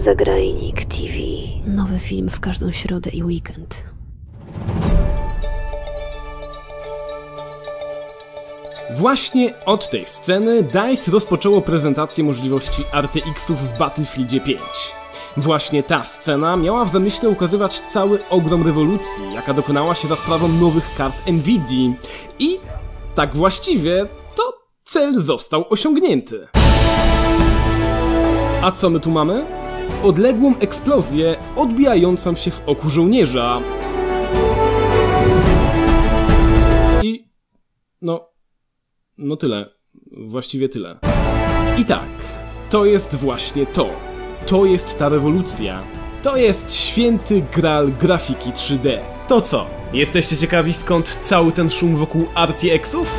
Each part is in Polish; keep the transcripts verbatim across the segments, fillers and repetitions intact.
Zagrajnik T V. Nowy film w każdą środę i weekend. Właśnie od tej sceny DICE rozpoczęło prezentację możliwości R T X-ów w Battlefieldzie pięć. Właśnie ta scena miała w zamyśle ukazywać cały ogrom rewolucji, jaka dokonała się za sprawą nowych kart Nvidia. I tak właściwie to cel został osiągnięty. A co my tu mamy? Odległą eksplozję odbijającą się w oku żołnierza. I... no... no tyle. Właściwie tyle. I tak, to jest właśnie to. To jest ta rewolucja. To jest święty graal grafiki trzy D. To co? Jesteście ciekawi, skąd cały ten szum wokół R T X-ów?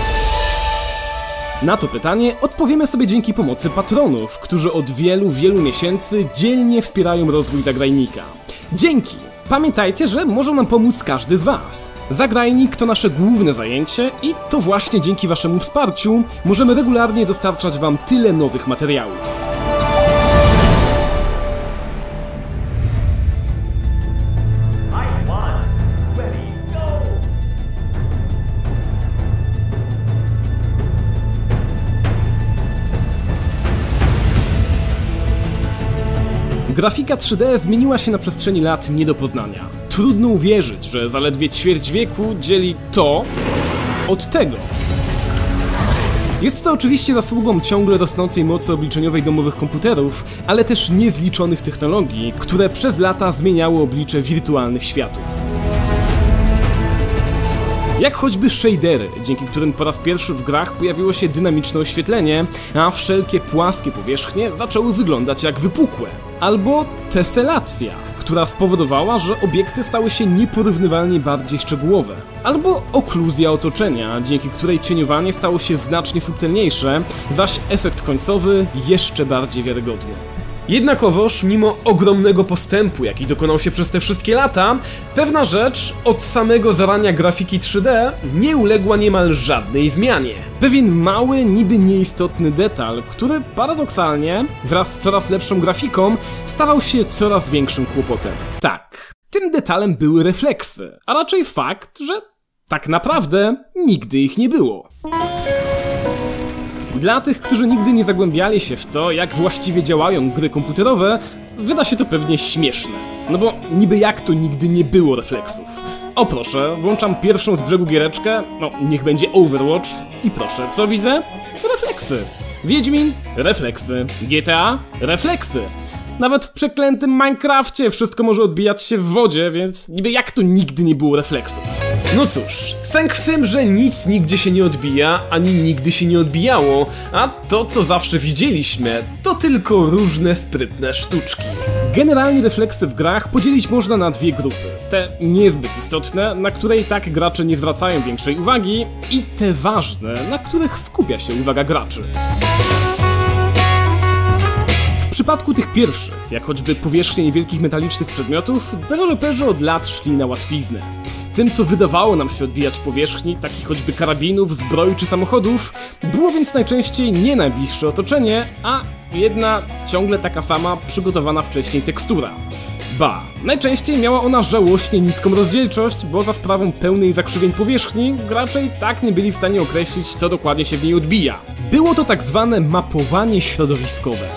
Na to pytanie odpowiemy sobie dzięki pomocy patronów, którzy od wielu, wielu miesięcy dzielnie wspierają rozwój Zagrajnika. Dzięki! Pamiętajcie, że może nam pomóc każdy z was. Zagrajnik to nasze główne zajęcie i to właśnie dzięki waszemu wsparciu możemy regularnie dostarczać wam tyle nowych materiałów. Grafika trzy D zmieniła się na przestrzeni lat nie do poznania. Trudno uwierzyć, że zaledwie ćwierć wieku dzieli to od tego. Jest to oczywiście zasługą ciągle rosnącej mocy obliczeniowej domowych komputerów, ale też niezliczonych technologii, które przez lata zmieniały oblicze wirtualnych światów. Jak choćby shadery, dzięki którym po raz pierwszy w grach pojawiło się dynamiczne oświetlenie, a wszelkie płaskie powierzchnie zaczęły wyglądać jak wypukłe. Albo teselacja, która spowodowała, że obiekty stały się nieporównywalnie bardziej szczegółowe. Albo okluzja otoczenia, dzięki której cieniowanie stało się znacznie subtelniejsze, zaś efekt końcowy jeszcze bardziej wiarygodny. Jednakowoż, mimo ogromnego postępu, jaki dokonał się przez te wszystkie lata, pewna rzecz od samego zarania grafiki trzy D nie uległa niemal żadnej zmianie. Pewien mały, niby nieistotny detal, który paradoksalnie, wraz z coraz lepszą grafiką, stawał się coraz większym kłopotem. Tak, tym detalem były refleksy, a raczej fakt, że tak naprawdę nigdy ich nie było. Dla tych, którzy nigdy nie zagłębiali się w to, jak właściwie działają gry komputerowe, wyda się to pewnie śmieszne. No bo niby jak to nigdy nie było refleksów. O proszę, włączam pierwszą z brzegu giereczkę, no niech będzie Overwatch i proszę, co widzę? Refleksy. Wiedźmin? Refleksy. G T A? Refleksy. Nawet w przeklętym Minecrafcie wszystko może odbijać się w wodzie, więc niby jak to nigdy nie było refleksów. No cóż, sęk w tym, że nic nigdzie się nie odbija, ani nigdy się nie odbijało, a to co zawsze widzieliśmy, to tylko różne sprytne sztuczki. Generalnie refleksy w grach podzielić można na dwie grupy. Te niezbyt istotne, na które i tak gracze nie zwracają większej uwagi, i te ważne, na których skupia się uwaga graczy. W przypadku tych pierwszych, jak choćby powierzchnie niewielkich metalicznych przedmiotów, deweloperzy od lat szli na łatwiznę. Tym, co wydawało nam się odbijać powierzchni, takich choćby karabinów, zbroi czy samochodów, było więc najczęściej nie najbliższe otoczenie, a jedna ciągle taka sama, przygotowana wcześniej tekstura. Ba, najczęściej miała ona żałośnie niską rozdzielczość, bo za sprawą pełnej zakrzywień powierzchni gracze i tak nie byli w stanie określić, co dokładnie się w niej odbija. Było to tak zwane mapowanie środowiskowe.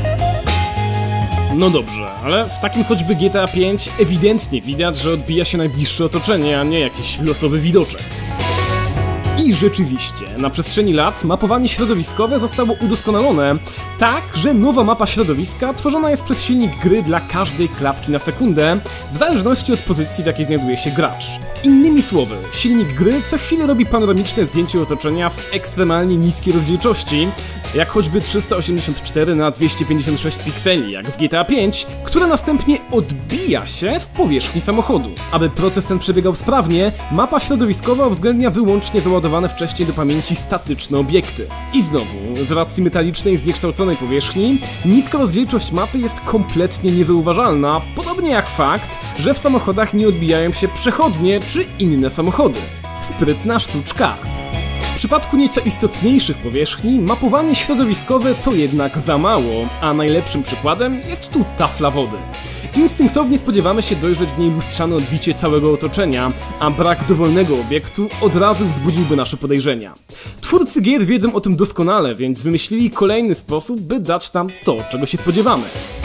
No dobrze, ale w takim choćby G T A pięć ewidentnie widać, że odbija się najbliższe otoczenie, a nie jakiś losowy widoczek. I rzeczywiście, na przestrzeni lat mapowanie środowiskowe zostało udoskonalone, tak, że nowa mapa środowiska tworzona jest przez silnik gry dla każdej klatki na sekundę, w zależności od pozycji, w jakiej znajduje się gracz. Innymi słowy, silnik gry co chwilę robi panoramiczne zdjęcie otoczenia w ekstremalnie niskiej rozdzielczości, jak choćby trzysta osiemdziesiąt cztery na dwieście pięćdziesiąt sześć pikseli, jak w G T A pięć, które następnie odbija się w powierzchni samochodu. Aby proces ten przebiegał sprawnie, mapa środowiskowa uwzględnia wyłącznie wyładowane wcześniej do pamięci statyczne obiekty. I znowu, z racji metalicznej zniekształconej powierzchni, niska rozdzielczość mapy jest kompletnie niezauważalna, podobnie jak fakt, że w samochodach nie odbijają się przechodnie czy inne samochody. Sprytna sztuczka. W przypadku nieco istotniejszych powierzchni mapowanie środowiskowe to jednak za mało, a najlepszym przykładem jest tu tafla wody. Instynktownie spodziewamy się dojrzeć w niej lustrzane odbicie całego otoczenia, a brak dowolnego obiektu od razu wzbudziłby nasze podejrzenia. Twórcy gier wiedzą o tym doskonale, więc wymyślili kolejny sposób, by dać nam to, czego się spodziewamy.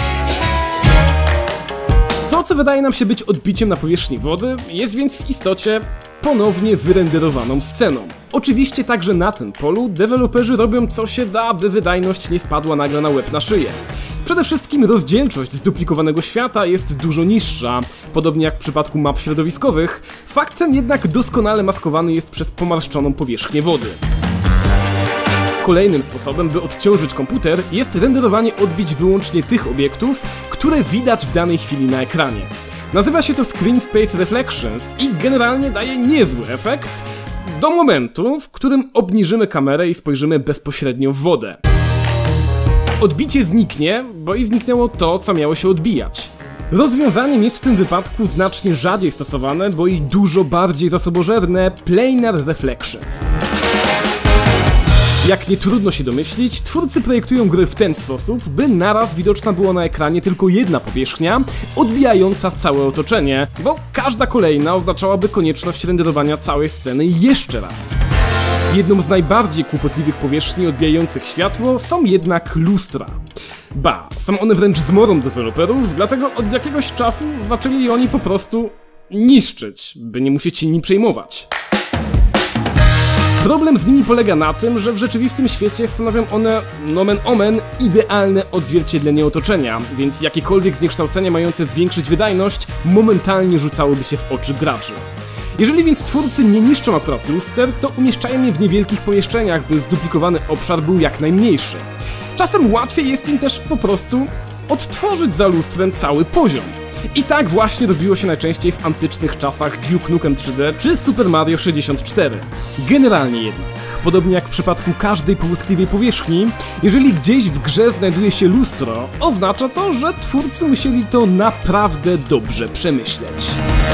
To, co wydaje nam się być odbiciem na powierzchni wody, jest więc w istocie ponownie wyrenderowaną sceną. Oczywiście także na tym polu deweloperzy robią co się da, by wydajność nie spadła nagle na łeb na szyję. Przede wszystkim rozdzielczość zduplikowanego świata jest dużo niższa, podobnie jak w przypadku map środowiskowych, fakt ten jednak doskonale maskowany jest przez pomarszczoną powierzchnię wody. Kolejnym sposobem, by odciążyć komputer, jest renderowanie odbić wyłącznie tych obiektów, które widać w danej chwili na ekranie. Nazywa się to Screen Space Reflections i generalnie daje niezły efekt do momentu, w którym obniżymy kamerę i spojrzymy bezpośrednio w wodę. Odbicie zniknie, bo i zniknęło to, co miało się odbijać. Rozwiązaniem jest w tym wypadku znacznie rzadziej stosowane, bo i dużo bardziej zasobożerne Planar Reflections. Jak nie trudno się domyślić, twórcy projektują gry w ten sposób, by naraz widoczna była na ekranie tylko jedna powierzchnia, odbijająca całe otoczenie, bo każda kolejna oznaczałaby konieczność renderowania całej sceny jeszcze raz. Jedną z najbardziej kłopotliwych powierzchni odbijających światło są jednak lustra. Ba, są one wręcz zmorą deweloperów, dlatego od jakiegoś czasu zaczęli oni po prostu niszczyć, by nie musieć się nimi przejmować. Problem z nimi polega na tym, że w rzeczywistym świecie stanowią one, nomen omen, idealne odzwierciedlenie otoczenia, więc jakiekolwiek zniekształcenia mające zwiększyć wydajność momentalnie rzucałyby się w oczy graczy. Jeżeli więc twórcy nie niszczą akurat luster, to umieszczają je w niewielkich pomieszczeniach, by zduplikowany obszar był jak najmniejszy. Czasem łatwiej jest im też po prostu odtworzyć za lustrem cały poziom. I tak właśnie robiło się najczęściej w antycznych czasach Duke Nukem trzy D czy Super Mario sześćdziesiąt cztery. Generalnie jednak, podobnie jak w przypadku każdej połyskliwej powierzchni, jeżeli gdzieś w grze znajduje się lustro, oznacza to, że twórcy musieli to naprawdę dobrze przemyśleć.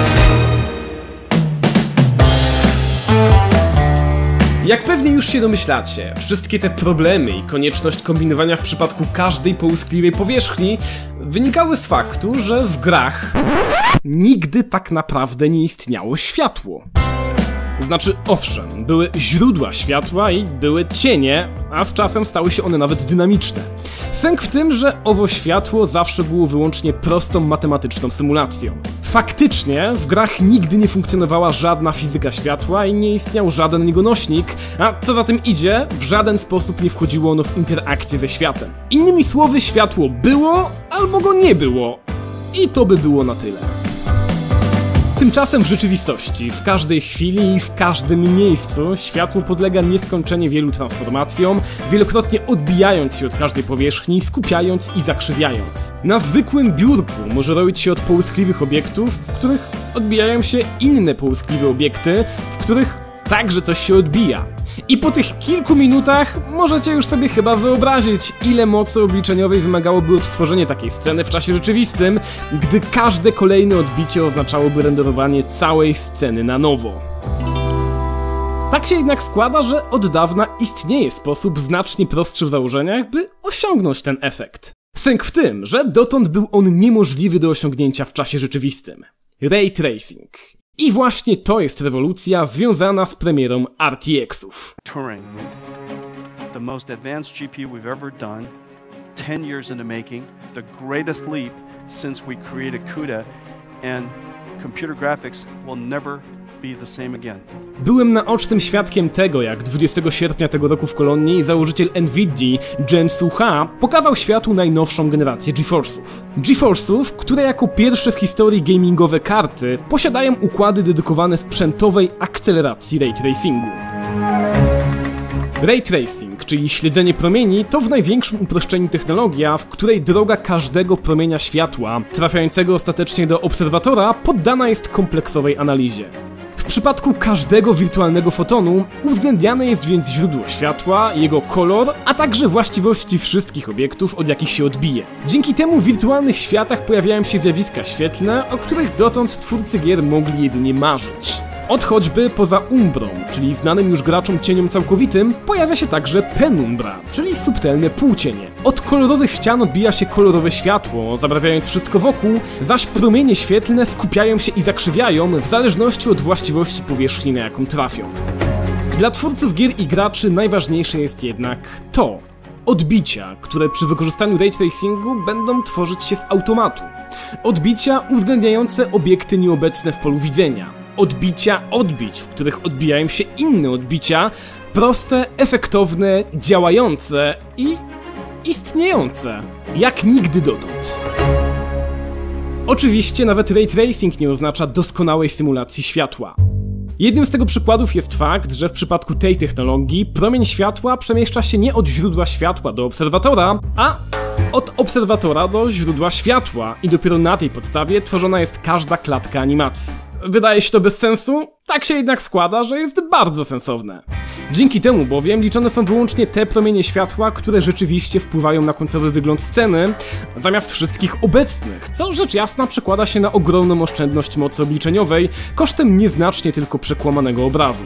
Jak pewnie już się domyślacie, wszystkie te problemy i konieczność kombinowania w przypadku każdej połyskliwej powierzchni wynikały z faktu, że w grach nigdy tak naprawdę nie istniało światło. Znaczy, owszem, były źródła światła i były cienie, a z czasem stały się one nawet dynamiczne. Sęk w tym, że owo światło zawsze było wyłącznie prostą matematyczną symulacją. Faktycznie w grach nigdy nie funkcjonowała żadna fizyka światła i nie istniał żaden jego nośnik, a co za tym idzie, w żaden sposób nie wchodziło ono w interakcję ze światem. Innymi słowy, światło było, albo go nie było. I to by było na tyle. Tymczasem w rzeczywistości, w każdej chwili i w każdym miejscu światło podlega nieskończenie wielu transformacjom, wielokrotnie odbijając się od każdej powierzchni, skupiając i zakrzywiając. Na zwykłym biurku może roić się od połyskliwych obiektów, w których odbijają się inne połyskliwe obiekty, w których także coś się odbija. I po tych kilku minutach możecie już sobie chyba wyobrazić, ile mocy obliczeniowej wymagałoby odtworzenie takiej sceny w czasie rzeczywistym, gdy każde kolejne odbicie oznaczałoby renderowanie całej sceny na nowo. Tak się jednak składa, że od dawna istnieje sposób znacznie prostszy w założeniach, by osiągnąć ten efekt. Sęk w tym, że dotąd był on niemożliwy do osiągnięcia w czasie rzeczywistym. Ray Tracing. I właśnie to jest rewolucja związana z premierą R T X-ów. Turing, the most advanced G P U we've ever done, ten years in the making, the greatest leap since we created CUDA, and computer graphics will never be the same again. Byłem naocznym świadkiem tego, jak dwudziestego sierpnia tego roku w Kolonii założyciel Nvidii, Jensen Huang, pokazał światu najnowszą generację GeForce'ów. GeForce'ów, które jako pierwsze w historii gamingowe karty posiadają układy dedykowane sprzętowej akceleracji ray tracingu. Ray tracing, czyli śledzenie promieni, to w największym uproszczeniu technologia, w której droga każdego promienia światła, trafiającego ostatecznie do obserwatora, poddana jest kompleksowej analizie. W przypadku każdego wirtualnego fotonu uwzględniane jest więc źródło światła, jego kolor, a także właściwości wszystkich obiektów, od jakich się odbije. Dzięki temu w wirtualnych światach pojawiają się zjawiska świetlne, o których dotąd twórcy gier mogli jedynie marzyć. Od choćby poza umbrą, czyli znanym już graczom cieniem całkowitym, pojawia się także penumbra, czyli subtelne półcienie. Od kolorowych ścian odbija się kolorowe światło, zabarwiając wszystko wokół, zaś promienie świetlne skupiają się i zakrzywiają w zależności od właściwości powierzchni, na jaką trafią. Dla twórców gier i graczy najważniejsze jest jednak to, odbicia, które przy wykorzystaniu ray tracingu będą tworzyć się z automatu. Odbicia uwzględniające obiekty nieobecne w polu widzenia. Odbicia odbić, w których odbijają się inne odbicia, proste, efektowne, działające i istniejące, jak nigdy dotąd. Oczywiście nawet ray tracing nie oznacza doskonałej symulacji światła. Jednym z tego przykładów jest fakt, że w przypadku tej technologii promień światła przemieszcza się nie od źródła światła do obserwatora, a od obserwatora do źródła światła i dopiero na tej podstawie tworzona jest każda klatka animacji. Wydaje się to bez sensu? Tak się jednak składa, że jest bardzo sensowne. Dzięki temu bowiem liczone są wyłącznie te promienie światła, które rzeczywiście wpływają na końcowy wygląd sceny, zamiast wszystkich obecnych, co rzecz jasna przekłada się na ogromną oszczędność mocy obliczeniowej, kosztem nieznacznie tylko przekłamanego obrazu.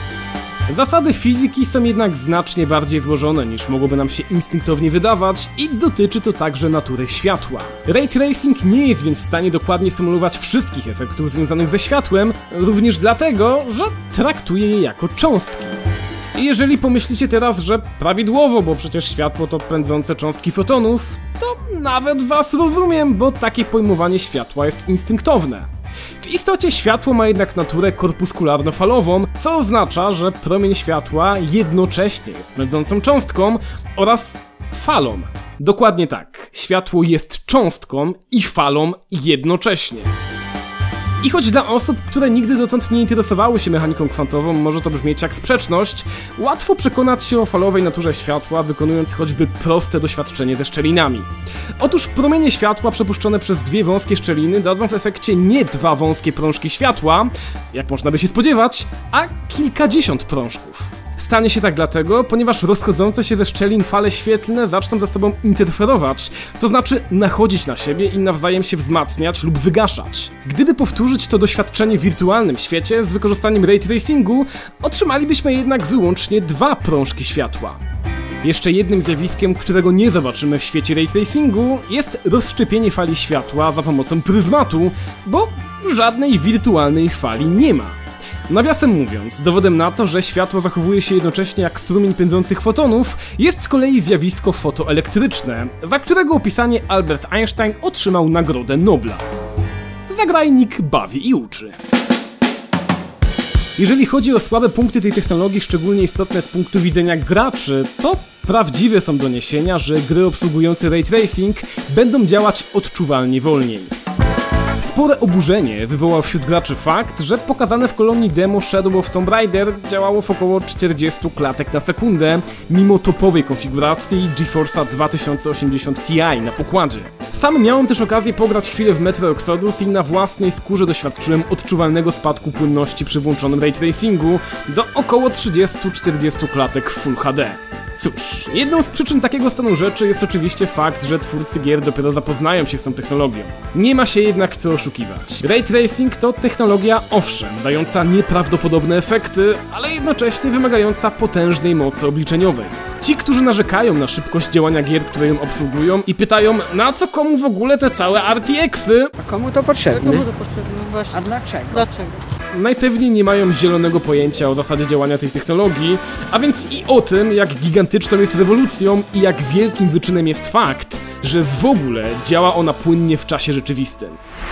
Zasady fizyki są jednak znacznie bardziej złożone niż mogłoby nam się instynktownie wydawać i dotyczy to także natury światła. Ray tracing nie jest więc w stanie dokładnie symulować wszystkich efektów związanych ze światłem, również dlatego, że traktuje je jako cząstki. I jeżeli pomyślicie teraz, że prawidłowo, bo przecież światło to pędzące cząstki fotonów, to nawet was rozumiem, bo takie pojmowanie światła jest instynktowne. W istocie światło ma jednak naturę korpuskularno-falową, co oznacza, że promień światła jednocześnie jest pędzącą cząstką oraz falą. Dokładnie tak, światło jest cząstką i falą jednocześnie. I choć dla osób, które nigdy dotąd nie interesowały się mechaniką kwantową, może to brzmieć jak sprzeczność, łatwo przekonać się o falowej naturze światła, wykonując choćby proste doświadczenie ze szczelinami. Otóż promienie światła przepuszczone przez dwie wąskie szczeliny dadzą w efekcie nie dwa wąskie prążki światła, jak można by się spodziewać, a kilkadziesiąt prążków. Stanie się tak dlatego, ponieważ rozchodzące się ze szczelin fale świetlne zaczną ze sobą interferować, to znaczy nachodzić na siebie i nawzajem się wzmacniać lub wygaszać. Gdyby powtórzyć to doświadczenie w wirtualnym świecie z wykorzystaniem ray tracingu, otrzymalibyśmy jednak wyłącznie dwa prążki światła. Jeszcze jednym zjawiskiem, którego nie zobaczymy w świecie ray tracingu, jest rozszczepienie fali światła za pomocą pryzmatu, bo żadnej wirtualnej fali nie ma. Nawiasem mówiąc, dowodem na to, że światło zachowuje się jednocześnie jak strumień pędzących fotonów, jest z kolei zjawisko fotoelektryczne, za którego opisanie Albert Einstein otrzymał Nagrodę Nobla. Zagrajnik bawi i uczy. Jeżeli chodzi o słabe punkty tej technologii, szczególnie istotne z punktu widzenia graczy, to prawdziwe są doniesienia, że gry obsługujące ray tracing będą działać odczuwalnie wolniej. Spore oburzenie wywołał wśród graczy fakt, że pokazane w kolonii demo Shadow of Tomb Raider działało w około czterdziestu klatek na sekundę, mimo topowej konfiguracji GeForce'a dwa tysiące osiemdziesiąt Ti na pokładzie. Sam miałem też okazję pograć chwilę w Metro Exodus i na własnej skórze doświadczyłem odczuwalnego spadku płynności przy włączonym ray tracingu do około trzydziestu do czterdziestu klatek w Full H D. Cóż, jedną z przyczyn takiego stanu rzeczy jest oczywiście fakt, że twórcy gier dopiero zapoznają się z tą technologią. Nie ma się jednak co oszukiwać. Ray tracing to technologia, owszem, dająca nieprawdopodobne efekty, ale jednocześnie wymagająca potężnej mocy obliczeniowej. Ci, którzy narzekają na szybkość działania gier, które ją obsługują i pytają, na co komu w ogóle te całe R T X-y? A komu to potrzebne? Komu to potrzebne? Właśnie. A dlaczego? Dlaczego? Najpewniej nie mają zielonego pojęcia o zasadzie działania tej technologii, a więc i o tym, jak gigantyczną jest rewolucją i jak wielkim wyczynem jest fakt, że w ogóle działa ona płynnie w czasie rzeczywistym.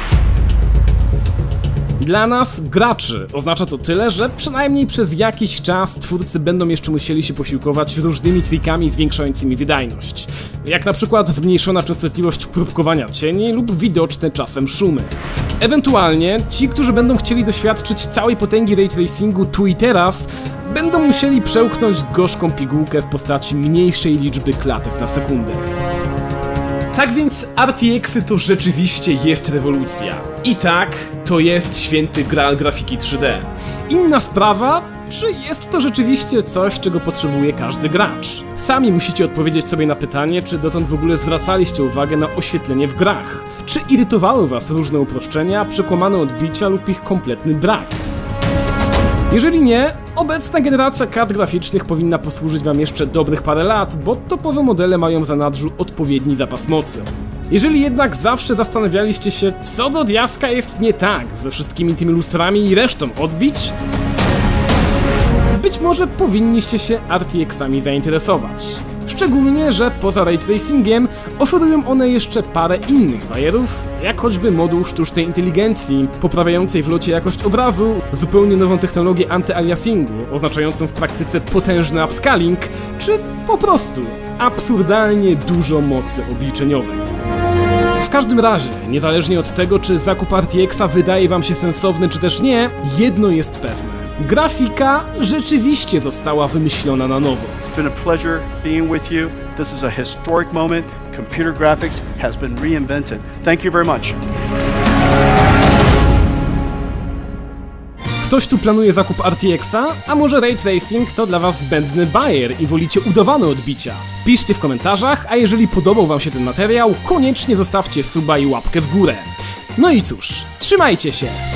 Dla nas, graczy, oznacza to tyle, że przynajmniej przez jakiś czas twórcy będą jeszcze musieli się posiłkować różnymi trikami zwiększającymi wydajność, jak na przykład zmniejszona częstotliwość próbkowania cieni lub widoczne czasem szumy. Ewentualnie ci, którzy będą chcieli doświadczyć całej potęgi ray tracingu tu i teraz, będą musieli przełknąć gorzką pigułkę w postaci mniejszej liczby klatek na sekundę. Tak więc R T X-y to rzeczywiście jest rewolucja. I tak, to jest święty graal grafiki trzy D. Inna sprawa, czy jest to rzeczywiście coś, czego potrzebuje każdy gracz? Sami musicie odpowiedzieć sobie na pytanie, czy dotąd w ogóle zwracaliście uwagę na oświetlenie w grach. Czy irytowały was różne uproszczenia, przekłamane odbicia lub ich kompletny brak? Jeżeli nie, obecna generacja kart graficznych powinna posłużyć wam jeszcze dobrych parę lat, bo topowe modele mają w zanadrzu odpowiedni zapas mocy. Jeżeli jednak zawsze zastanawialiście się, co do diaska jest nie tak ze wszystkimi tymi lustrami i resztą odbić, być może powinniście się R T X-ami zainteresować. Szczególnie, że poza ray tracingiem oferują one jeszcze parę innych bajerów, jak choćby moduł sztucznej inteligencji, poprawiającej w locie jakość obrazu, zupełnie nową technologię anty-aliasingu, oznaczającą w praktyce potężny upscaling, czy po prostu absurdalnie dużo mocy obliczeniowej. W każdym razie, niezależnie od tego, czy zakup R T X-a wydaje wam się sensowny czy też nie, jedno jest pewne. Grafika rzeczywiście została wymyślona na nowo. It's been a pleasure being with you. This is a historic moment. Computer graphics has been reinvented. Thank you very much. Ktoś tu planuje zakup R T X-a? A może Ray Tracing to dla was zbędny bajer i wolicie udawane odbicia? Piszcie w komentarzach, a jeżeli podobał wam się ten materiał, koniecznie zostawcie suba i łapkę w górę. No i cóż, trzymajcie się!